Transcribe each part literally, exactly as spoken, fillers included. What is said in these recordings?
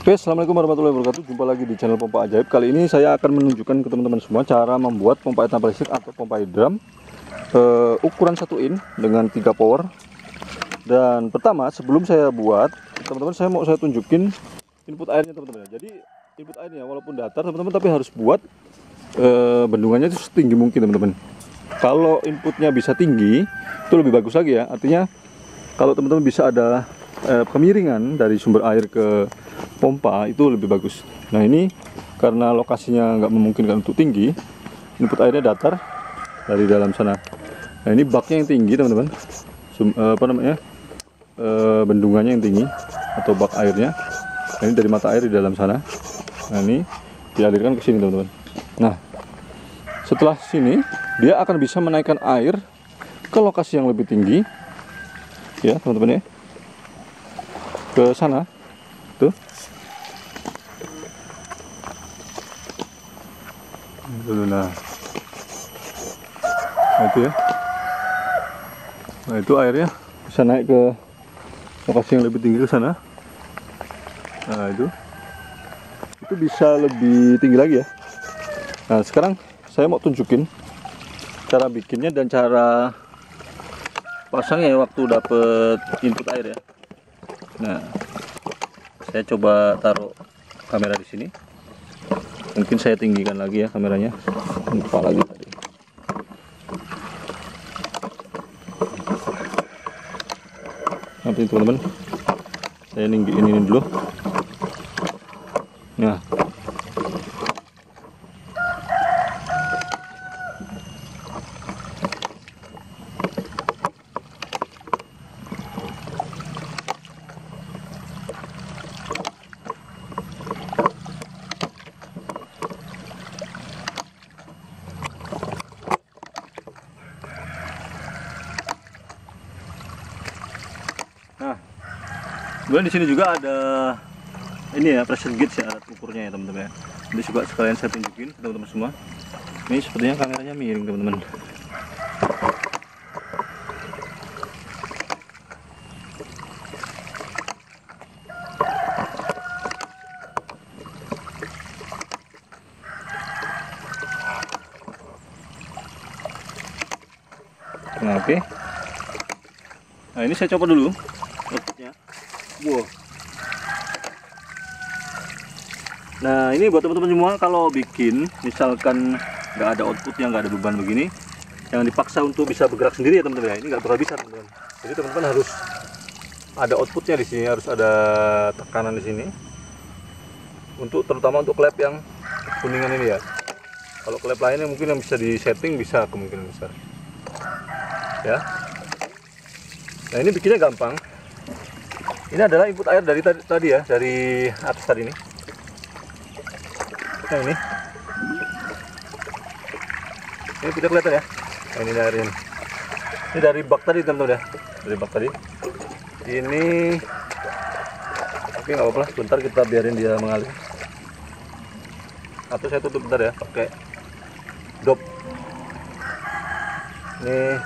Oke, assalamualaikum warahmatullahi wabarakatuh. Jumpa lagi di channel Pompa Ajaib. Kali ini saya akan menunjukkan ke teman-teman semua cara membuat pompa air tanpa listrik atau pompa air drum uh, ukuran satu in dengan tiga power. Dan pertama, sebelum saya buat, teman-teman saya mau saya tunjukin input airnya teman-teman. Jadi input airnya walaupun datar teman-teman, tapi harus buat uh, bendungannya itu setinggi mungkin teman-teman. Kalau inputnya bisa tinggi, itu lebih bagus lagi ya. Artinya kalau teman-teman bisa ada uh, kemiringan dari sumber air ke pompa, itu lebih bagus. Nah ini karena lokasinya nggak memungkinkan untuk tinggi, input airnya datar dari dalam sana. Nah ini baknya yang tinggi teman-teman, apa namanya, e, bendungannya yang tinggi atau bak airnya. Nah, ini dari mata air di dalam sana. Nah ini dialirkan ke sini teman-teman. Nah setelah sini dia akan bisa menaikkan air ke lokasi yang lebih tinggi ya teman-teman ya, ke sana tuh. Nah, nah itu ya, nah itu airnya bisa naik ke lokasi yang lebih tinggi ke sana. Nah itu itu bisa lebih tinggi lagi ya. Nah sekarang saya mau tunjukin cara bikinnya dan cara pasangnya waktu dapet input air ya. Nah saya coba taruh kamera di sini. Mungkin saya tinggikan lagi ya kameranya, lupa lagi tadi. Nanti teman-teman, saya tinggiin ini dulu. Nah, Nah, kemudian di sini juga ada ini ya, pressure gauge ya, alat ukurnya ya teman-teman ya. Jadi coba sekalian saya tunjukin teman-teman semua. Ini sepertinya kameranya miring teman-teman. Nah, oke. Okay. Nah, ini saya coba dulu outputnya. Wow. Nah ini buat teman-teman semua, kalau bikin misalkan nggak ada outputnya, nggak ada beban begini, jangan dipaksa untuk bisa bergerak sendiri ya teman-teman ya. Ini nggak bakal bisa teman-teman. Jadi teman-teman harus ada outputnya di sini, harus ada tekanan di sini. Untuk terutama untuk klep yang kuningan ini ya. Kalau klep lainnya mungkin yang bisa di setting bisa kemungkinan besar. Ya. Nah ini bikinnya gampang. Ini adalah input air dari tadi, tadi ya, dari atas tadi ini. Nah ini, ini tidak kelihatan ya. Nah, ini airnya. Ini dari bak tadi teman-teman ya, dari bak tadi. Ini, oke nggak apa-apa lah. Sebentar kita biarin dia mengalir. Atau saya tutup bentar ya, pakai dop. Ini.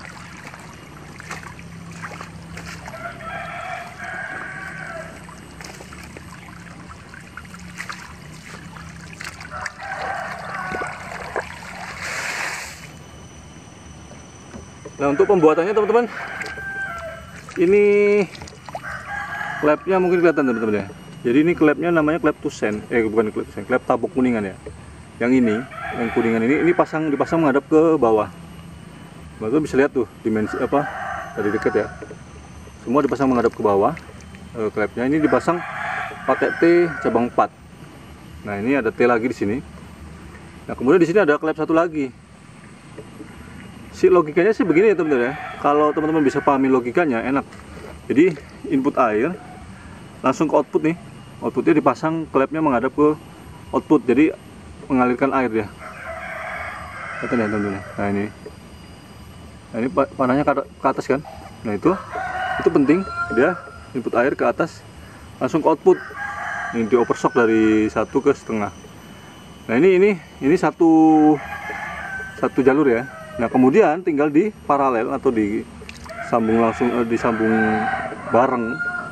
Nah untuk pembuatannya teman-teman, ini klepnya mungkin kelihatan teman-teman ya. Jadi ini klepnya namanya klep tusen, eh bukan klep tusen, klep tabuk kuningan ya. Yang ini, yang kuningan ini, ini pasang dipasang menghadap ke bawah. Baru bisa lihat tuh dimensi apa dari dekat ya. Semua dipasang menghadap ke bawah. E, klepnya ini dipasang pakai T cabang empat. Nah ini ada T lagi di sini. Nah kemudian di sini ada klep satu lagi. Si logikanya sih begini ya teman-teman ya. Kalau teman-teman bisa pahami logikanya enak. Jadi input air langsung ke output nih. Outputnya dipasang klepnya menghadap ke output. Jadi mengalirkan air dia. Kelihatan ya teman-teman. Nah ini. Nah ini panahnya ke atas kan. Nah itu itu penting, dia input air ke atas langsung ke output. Ini di overshock dari satu ke setengah. Nah ini ini ini satu satu jalur ya. Nah kemudian tinggal di paralel atau disambung langsung, eh, disambung bareng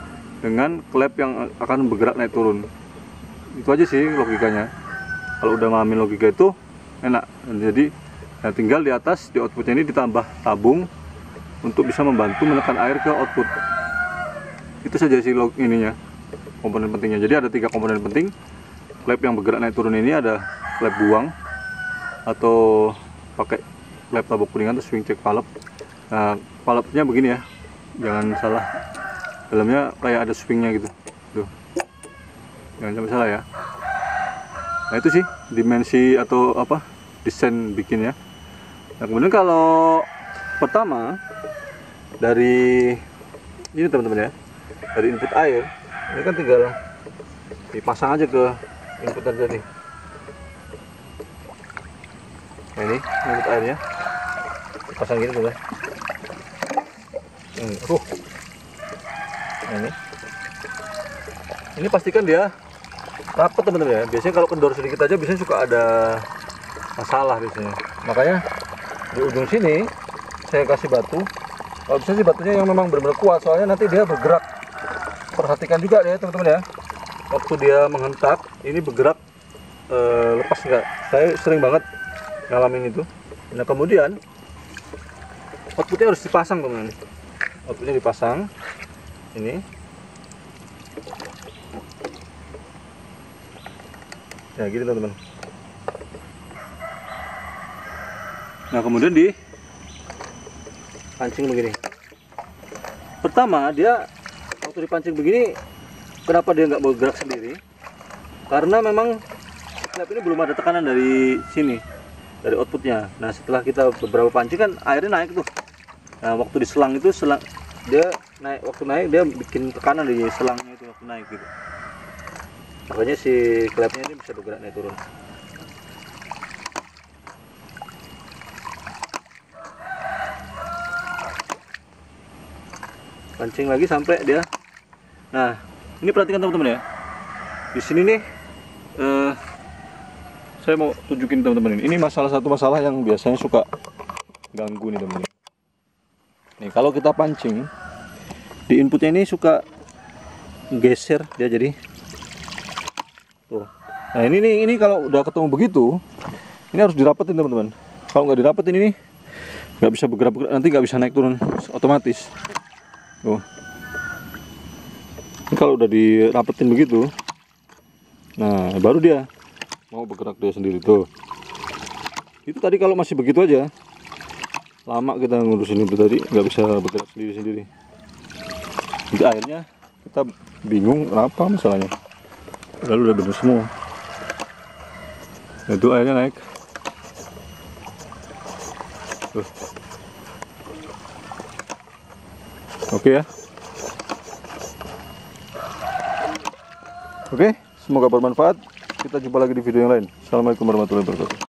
dengan klep yang akan bergerak naik turun. Itu aja sih logikanya. Kalau udah memahami logika itu enak. Jadi nah tinggal di atas di outputnya ini ditambah tabung untuk bisa membantu menekan air ke output. Itu saja sih log ininya, komponen pentingnya. Jadi ada tiga komponen penting. Klep yang bergerak naik turun ini ada klep buang atau pakai klep tabok kuningan atau swing check valve. Nah, valve-nya begini ya, jangan salah. Dalamnya kayak ada swingnya gitu. Tuh. Jangan sampai salah ya. Nah itu sih dimensi atau apa desain bikinnya. Nah kemudian kalau pertama dari ini teman-teman ya, dari input air ini kan tinggal dipasang aja ke input tadi. Nah ini input airnya dipasang gini teman-teman. Hmm, uh. Nah, ini ini pastikan dia rapat teman-teman ya. Biasanya kalau kendor sedikit aja biasanya suka ada masalah biasanya. Makanya di ujung sini saya kasih batu. Kalau bisa sih batunya yang memang benar-benar kuat, soalnya nanti dia bergerak. Perhatikan juga ya teman-teman ya, waktu dia menghentak ini bergerak e, lepas enggak. Saya sering banget ngalamin itu. Nah kemudian outputnya harus dipasang teman-teman. Outputnya dipasang ini. Ya gitu teman-teman. Nah kemudian di pancing begini. Pertama dia waktu dipancing begini, kenapa dia nggak bergerak sendiri? Karena memang klep ini belum ada tekanan dari sini, dari outputnya. Nah setelah kita beberapa pancing kan airnya naik tuh. Nah waktu di selang itu selang dia naik, waktu naik dia bikin tekanan di selangnya itu waktu naik gitu. Makanya si klepnya ini bisa bergerak naik turun. Pancing lagi sampai dia. Nah ini perhatikan teman-teman ya, di sini nih eh, saya mau tunjukin teman-teman ini. Ini masalah satu masalah yang biasanya suka ganggu nih teman-teman. Nih kalau kita pancing di inputnya ini suka geser dia jadi tuh. Nah ini nih, ini kalau udah ketemu begitu ini harus dirapetin teman-teman. Kalau nggak dirapetin ini nggak bisa bergerak-bergerak, nanti nggak bisa naik turun otomatis. Tuh. Ini kalau udah dirapetin begitu, nah baru dia mau bergerak dia sendiri tuh. Itu tadi kalau masih begitu aja, lama kita ngurusin itu tadi, nggak bisa bergerak sendiri-sendiri. Jadi akhirnya kita bingung kenapa masalahnya. Lalu udah bener semua. Nah, itu airnya naik. Tuh. Oke ya. Oke, semoga bermanfaat. Kita jumpa lagi di video yang lain. Assalamualaikum warahmatullahi wabarakatuh.